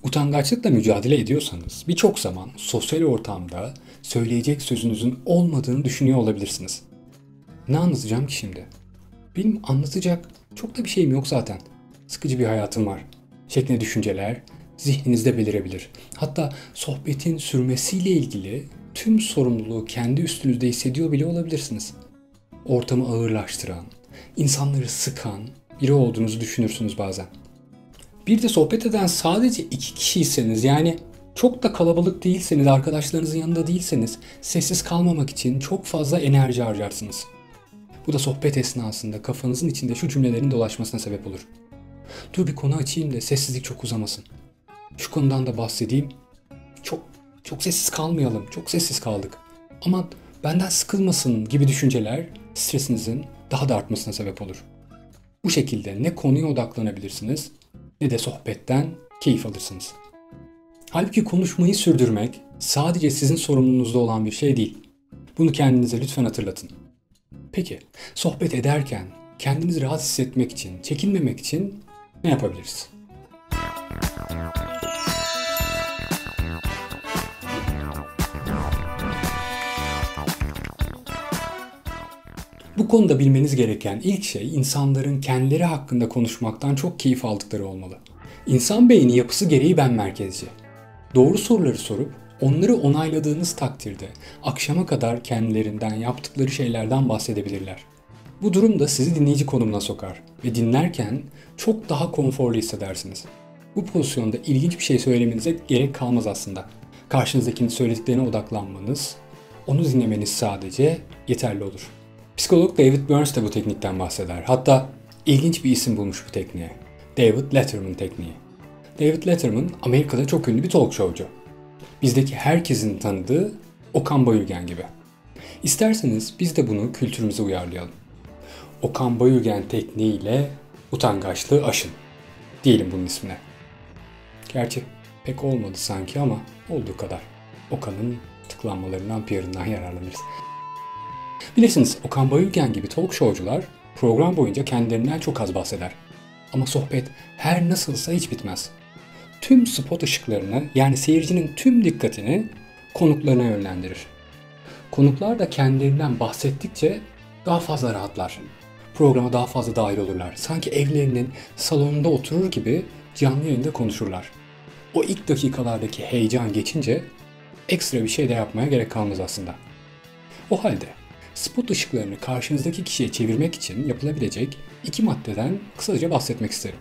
Utangaçlıkla mücadele ediyorsanız birçok zaman sosyal ortamda söyleyecek sözünüzün olmadığını düşünüyor olabilirsiniz. Ne anlatacağım ki şimdi? Benim anlatacak çok da bir şeyim yok zaten. Sıkıcı bir hayatım var şeklinde düşünceler zihninizde belirebilir. Hatta sohbetin sürmesiyle ilgili tüm sorumluluğu kendi üstünüzde hissediyor bile olabilirsiniz. Ortamı ağırlaştıran, insanları sıkan biri olduğunuzu düşünürsünüz bazen. Bir de sohbet eden sadece iki kişiyseniz, yani çok da kalabalık değilseniz, arkadaşlarınızın yanında değilseniz sessiz kalmamak için çok fazla enerji harcarsınız. Bu da sohbet esnasında kafanızın içinde şu cümlelerin dolaşmasına sebep olur. Dur bir konu açayım da sessizlik çok uzamasın. Şu konudan da bahsedeyim. Çok sessiz kalmayalım. Çok sessiz kaldık. Aman benden sıkılmasın gibi düşünceler stresinizin daha da artmasına sebep olur. Bu şekilde ne konuya odaklanabilirsiniz ne de sohbetten keyif alırsınız. Halbuki konuşmayı sürdürmek sadece sizin sorumluluğunuzda olan bir şey değil. Bunu kendinize lütfen hatırlatın. Peki, sohbet ederken kendinizi rahat hissetmek için, çekinmemek için ne yapabiliriz? Bu konuda bilmeniz gereken ilk şey insanların kendileri hakkında konuşmaktan çok keyif aldıkları olmalı. İnsan beyni yapısı gereği ben merkezci. Doğru soruları sorup onları onayladığınız takdirde akşama kadar kendilerinden, yaptıkları şeylerden bahsedebilirler. Bu durum da sizi dinleyici konumuna sokar ve dinlerken çok daha konforlu hissedersiniz. Bu pozisyonda ilginç bir şey söylemenize gerek kalmaz aslında. Karşınızdakinin söylediklerine odaklanmanız, onu dinlemeniz sadece yeterli olur. Psikolog David Burns de bu teknikten bahseder. Hatta ilginç bir isim bulmuş bu tekniğe. David Letterman tekniği. David Letterman Amerika'da çok ünlü bir talk showcu. Bizdeki herkesin tanıdığı Okan Bayülgen gibi. İsterseniz biz de bunu kültürümüze uyarlayalım. Okan Bayülgen tekniğiyle utangaçlığı aşın. Diyelim bunun ismine. Gerçi pek olmadı sanki ama olduğu kadar. Okan'ın tıklanmalarından, PR'ından yararlanırız. Bilirsiniz Okan Bayülgen gibi talk showcular program boyunca kendilerinden çok az bahseder. Ama sohbet her nasılsa hiç bitmez. Tüm spot ışıklarını, yani seyircinin tüm dikkatini konuklarına yönlendirir. Konuklar da kendilerinden bahsettikçe daha fazla rahatlar. Programa daha fazla dahil olurlar. Sanki evlerinin salonunda oturur gibi canlı yayında konuşurlar. O ilk dakikalardaki heyecan geçince ekstra bir şey de yapmaya gerek kalmaz aslında. O halde spot ışıklarını karşınızdaki kişiye çevirmek için yapılabilecek iki maddeden kısaca bahsetmek isterim.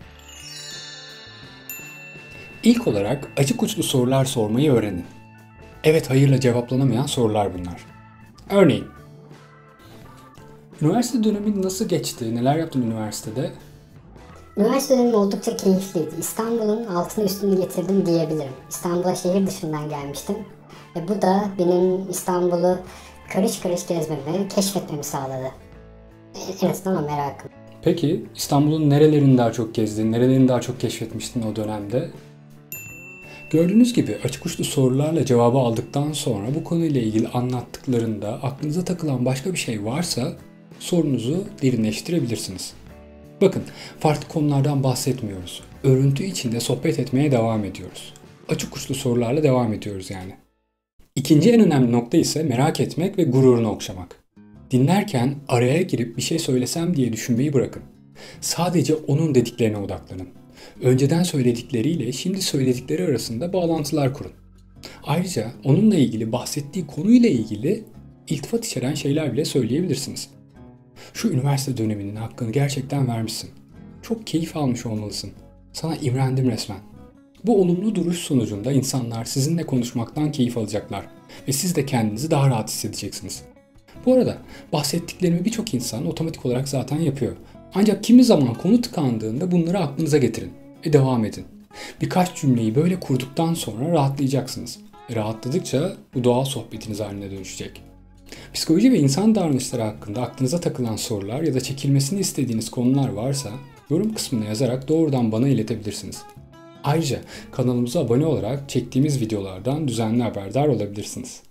İlk olarak açık uçlu sorular sormayı öğrenin. Evet hayırla cevaplanamayan sorular bunlar. Örneğin, üniversite dönemin nasıl geçti? Neler yaptın üniversitede? Üniversite dönemi oldukça keyifliydi. İstanbul'un altını üstünü getirdim diyebilirim. İstanbul'a şehir dışından gelmiştim. Ve bu da benim İstanbul'u karış karış gezmemi, keşfetmemi sağladı. En azından o merakım. Peki İstanbul'un nerelerini daha çok gezdin, nerelerini daha çok keşfetmiştin o dönemde? Gördüğünüz gibi açık uçlu sorularla cevabı aldıktan sonra bu konuyla ilgili anlattıklarında aklınıza takılan başka bir şey varsa sorunuzu derinleştirebilirsiniz. Bakın, farklı konulardan bahsetmiyoruz. Örüntü içinde sohbet etmeye devam ediyoruz. Açık uçlu sorularla devam ediyoruz yani. İkinci en önemli nokta ise merak etmek ve gururunu okşamak. Dinlerken araya girip bir şey söylesem diye düşünmeyi bırakın. Sadece onun dediklerine odaklanın. Önceden söyledikleriyle şimdi söyledikleri arasında bağlantılar kurun. Ayrıca onunla ilgili bahsettiği konuyla ilgili iltifat içeren şeyler bile söyleyebilirsiniz. Şu üniversite döneminin hakkını gerçekten vermişsin. Çok keyif almış olmalısın. Sana imrendim resmen. Bu olumlu duruş sonucunda insanlar sizinle konuşmaktan keyif alacaklar ve siz de kendinizi daha rahat hissedeceksiniz. Bu arada bahsettiklerimi birçok insan otomatik olarak zaten yapıyor. Ancak kimi zaman konu tıkandığında bunları aklınıza getirin ve devam edin. Birkaç cümleyi böyle kurduktan sonra rahatlayacaksınız. Rahatladıkça bu doğal sohbetiniz haline dönüşecek. Psikoloji ve insan davranışları hakkında aklınıza takılan sorular ya da çekilmesini istediğiniz konular varsa yorum kısmına yazarak doğrudan bana iletebilirsiniz. Ayrıca kanalımıza abone olarak çektiğimiz videolardan düzenli haberdar olabilirsiniz.